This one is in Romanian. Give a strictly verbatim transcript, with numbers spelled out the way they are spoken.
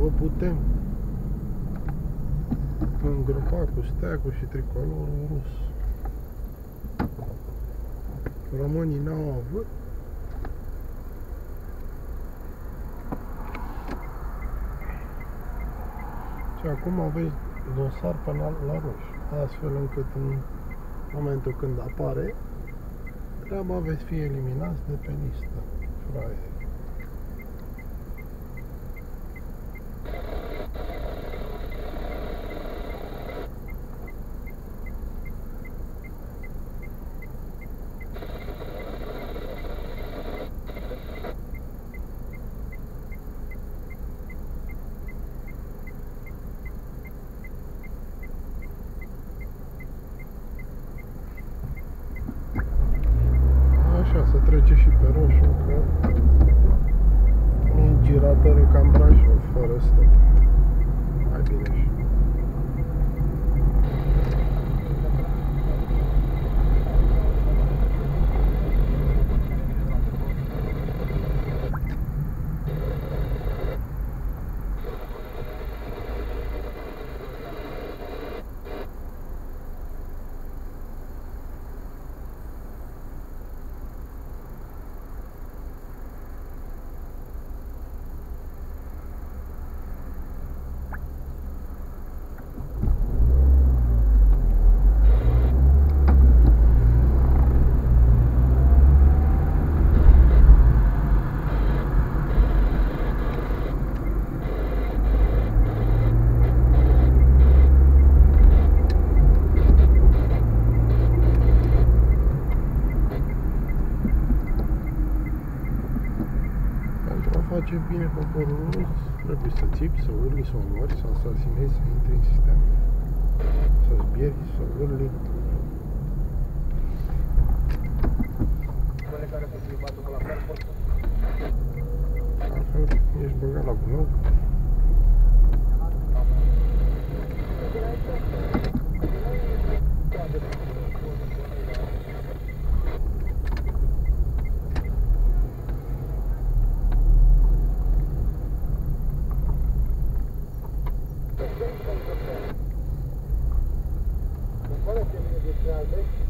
vă putem îngropa cu steagul și tricolorul rus. Românii n-au avut. Și acum aveți dosar penal la roșu, astfel încât în momentul când apare treaba, veți fi eliminați de pe listă, fraieri. Așa, să trece și pe roșu, că e giratoriu ca în Brașov, fără stop. Hai bine și. Face bine poporul rus, trebuie să țipi, să urli, să omori, să asasinezi, să intri în sistem, să zbieri, să urli. Altfel ești băgat la gunoi. Qual è il termine di strada?